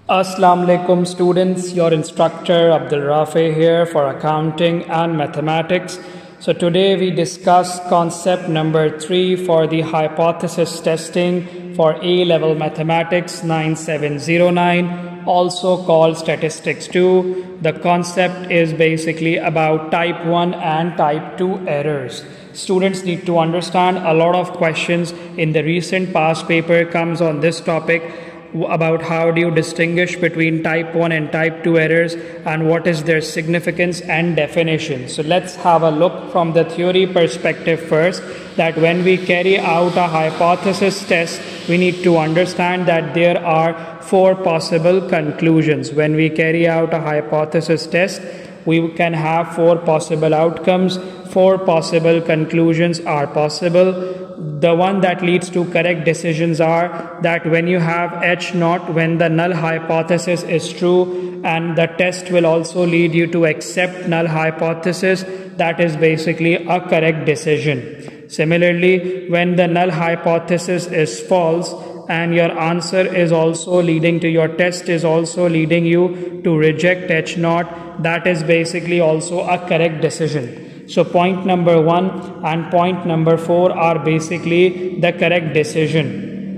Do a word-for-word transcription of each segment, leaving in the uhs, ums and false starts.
Assalamu alaikum students, your instructor Abdul Rafi here for accounting and mathematics. So today we discuss concept number three for the hypothesis testing for A level mathematics nine seven zero nine, also called statistics two. The concept is basically about type one and type two errors. Students need to understand a lot of questions in the recent past paper comes on this topic about how do you distinguish between type one and type two errors and what is their significance and definition. So let's have a look from the theory perspective first, that when we carry out a hypothesis test, we need to understand that there are four possible conclusions. When we carry out a hypothesis test, we can have four possible outcomes. Four possible conclusions are possible. The one that leads to correct decisions are that when you have H naught, when the null hypothesis is true, and the test will also lead you to accept null hypothesis, that is basically a correct decision. Similarly, when the null hypothesis is false and your answer is also leading to, your test is also leading you to reject H naught, that is basically also a correct decision. So point number one and point number four are basically the correct decision.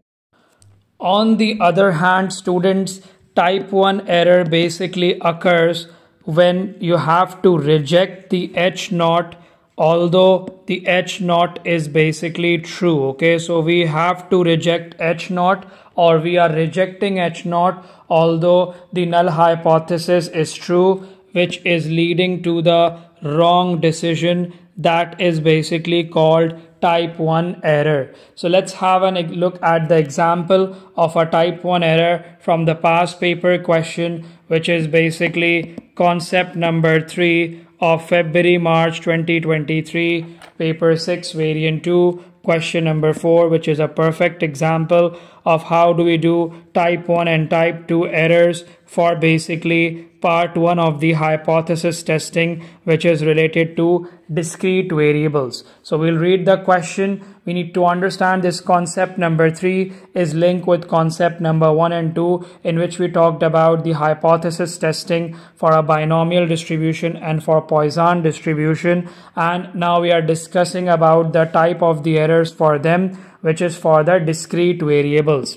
On the other hand, students, type one error basically occurs when you have to reject the H naught, although the H naught is basically true. Okay, so we have to reject H naught, or we are rejecting H naught although the null hypothesis is true, which is leading to the wrong decision. That is basically called type one error. So let's have a look at the example of a type one error from the past paper question, which is basically concept number three of February March twenty twenty-three, paper six, variant two, question number four, which is a perfect example of how do we do type one and type two errors for basically part one of the hypothesis testing, which is related to discrete variables. So we'll read the question. We need to understand this concept number three is linked with concept number one and two, in which we talked about the hypothesis testing for a binomial distribution and for Poisson distribution. And now we are discussing about the type of the errors for them, which is for the discrete variables.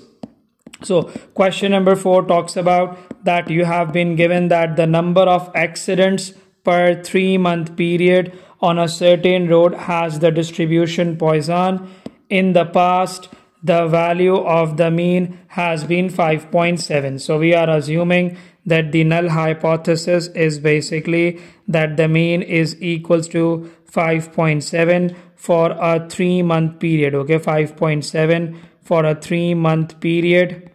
So question number four talks about that you have been given that the number of accidents per three month period on a certain road has the distribution Poisson. In the past, the value of the mean has been five point seven. So we are assuming that the null hypothesis is basically that the mean is equals to five point seven for a three month period. Okay, five point seven for a three month period.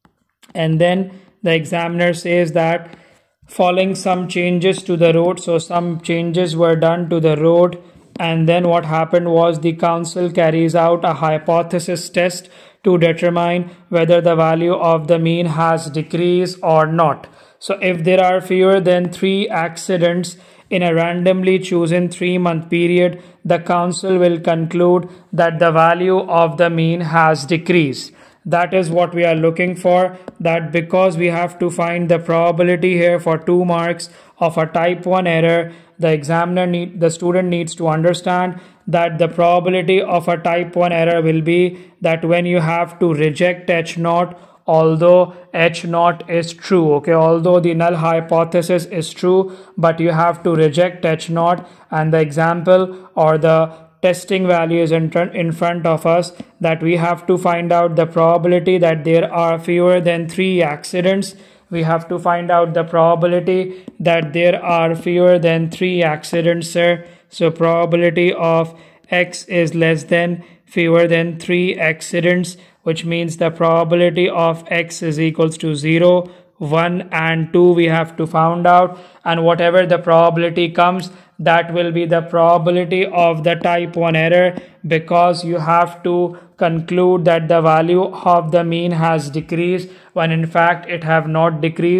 And then the examiner says that following some changes to the road, so some changes were done to the road, and then what happened was the council carries out a hypothesis test to determine whether the value of the mean has decreased or not. So if there are fewer than three accidents in a randomly chosen three month period, the council will conclude that the value of the mean has decreased. That is what we are looking for, that because we have to find the probability here for two marks of a type one error, the examiner need, the student needs to understand that the probability of a type one error will be that when you have to reject H naught, although H naught is true. Okay, although the null hypothesis is true, but you have to reject H naught, and the example or the testing value is in, in front of us, that we have to find out the probability that there are fewer than three accidents. We have to find out the probability that there are fewer than three accidents, sir. So probability of X is less than fewer than three accidents, which means the probability of X is equals to zero, one and two we have to find out, and whatever the probability comes, that will be the probability of the type one error, because you have to conclude that the value of the mean has decreased when in fact it have not decreased.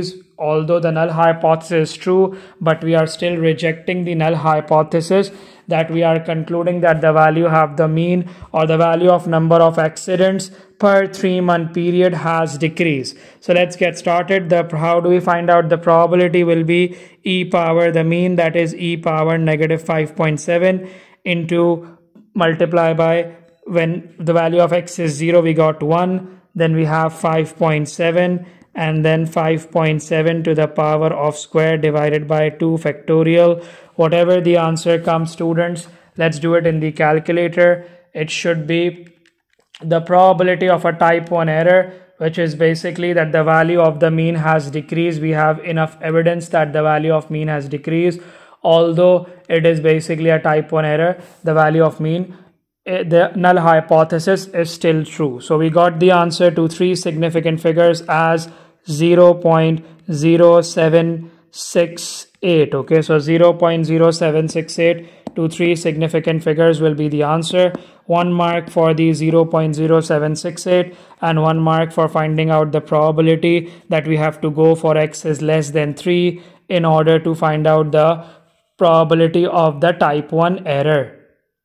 although the null hypothesis is true, but we are still rejecting the null hypothesis, that we are concluding that the value of the mean or the value of number of accidents per three month period has decreased. So let's get started. The how do we find out? The probability will be e power the mean, that is e power negative five point seven into multiply by, when the value of x is zero we got one, then we have five point seven, and then five point seven to the power of square divided by two factorial. Whatever the answer comes, students, let's do it in the calculator. It should be the probability of a type one error, which is basically that the value of the mean has decreased. We have enough evidence that the value of mean has decreased, although it is basically a type one error. The value of mean, the null hypothesis is still true. So we got the answer to three significant figures as zero point zero seven six eight. Okay, so zero point zero seven six eight to three significant figures will be the answer. One mark for the zero point zero seven six eight and one mark for finding out the probability that we have to go for x is less than three in order to find out the probability of the type one error.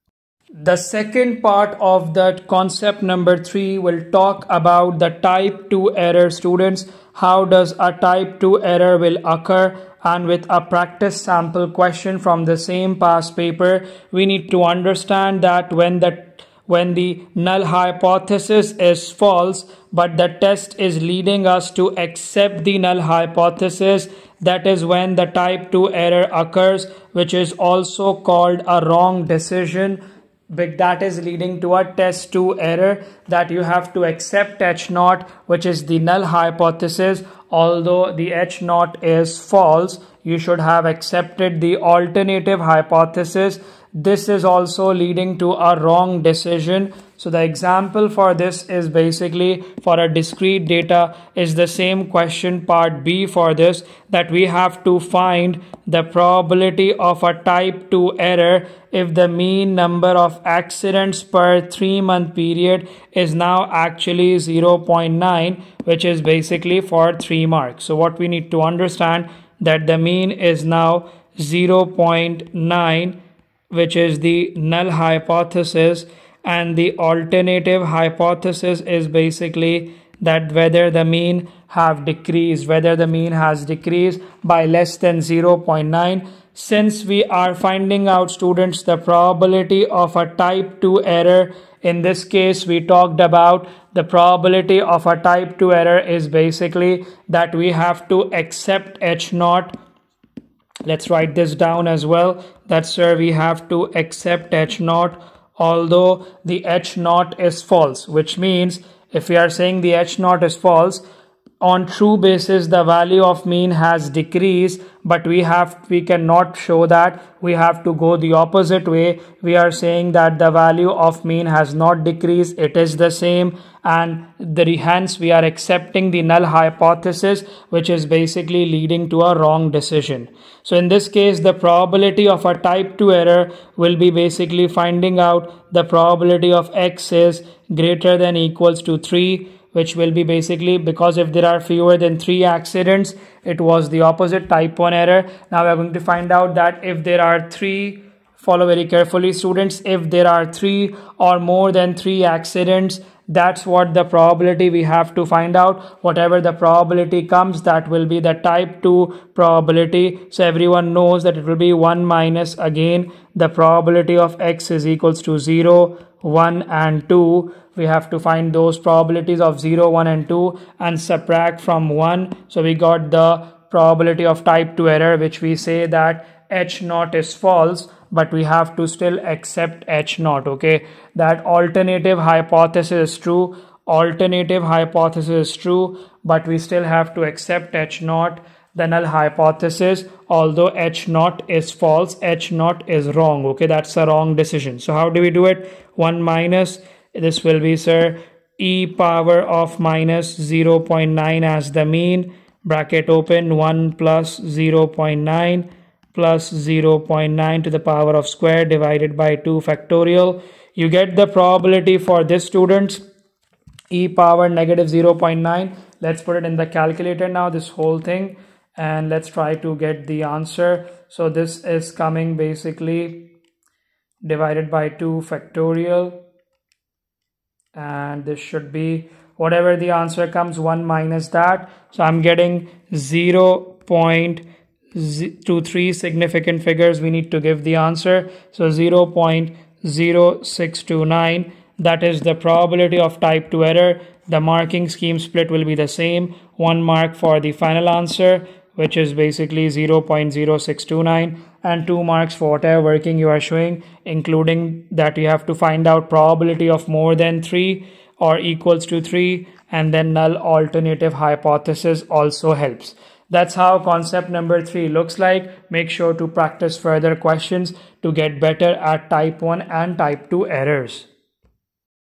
The second part of that concept number three will talk about the type two error, students. How does a type two error will occur, and with a practice sample question from the same past paper, we need to understand that when the when the null hypothesis is false but the test is leading us to accept the null hypothesis, that is when the type two error occurs, which is also called a wrong decision. But that is leading to a test two error, that you have to accept H naught, which is the null hypothesis. Although the H naught is false, you should have accepted the alternative hypothesis. This is also leading to a wrong decision. So the example for this is basically for a discrete data is the same question part B for this, that we have to find the probability of a type two error if the mean number of accidents per three month period is now actually zero point nine, which is basically for three marks. So what we need to understand, that the mean is now zero point nine, which is the null hypothesis, and the alternative hypothesis is basically that whether the mean have decreased, whether the mean has decreased by less than zero point nine. Since we are finding out, students, the probability of a type two error, in this case we talked about the probability of a type two error is basically that we have to accept H naught. Let's write this down as well, that sir we have to accept H naught although the H naught is false, which means if we are saying the H naught is false, on true basis the value of mean has decreased, but we have we cannot show that. We have to go the opposite way. We are saying that the value of mean has not decreased, it is the same, and the hence we are accepting the null hypothesis, which is basically leading to a wrong decision. So in this case, the probability of a type two error will be basically finding out the probability of x is greater than equals to three, which will be basically, because if there are fewer than three accidents, it was the opposite, type one error. Now we are going to find out that if there are three, follow very carefully, students, if there are three or more than three accidents, that's what the probability we have to find out. Whatever the probability comes, that will be the type two probability. So everyone knows that it will be one minus, again, the probability of x is equals to zero, one and two. We have to find those probabilities of zero, one and two and subtract from one. So we got the probability of type two error, which we say that H naught is false, but we have to still accept H naught. Okay, that alternative hypothesis is true, alternative hypothesis is true, but we still have to accept H naught, the null hypothesis. Although H naught is false, H naught is wrong. Okay, that's a wrong decision. So how do we do it? One minus, this will be, sir, e power of minus zero point nine as the mean, bracket open, one plus zero point nine plus zero point nine to the power of square divided by two factorial. You get the probability for this, students, e power negative zero point nine. Let's put it in the calculator now, this whole thing, and let's try to get the answer. So this is coming basically divided by two factorial, and this should be whatever the answer comes, one minus that. So I'm getting zero point two three significant figures we need to give the answer. So zero point zero six two nine, that is the probability of type two error. The marking scheme split will be the same, one mark for the final answer, which is basically zero point zero six two nine, and two marks for whatever working you are showing, including that you have to find out probability of more than three or equals to three, and then null alternative hypothesis also helps. That's how concept number three looks like. Make sure to practice further questions to get better at type one and type two errors.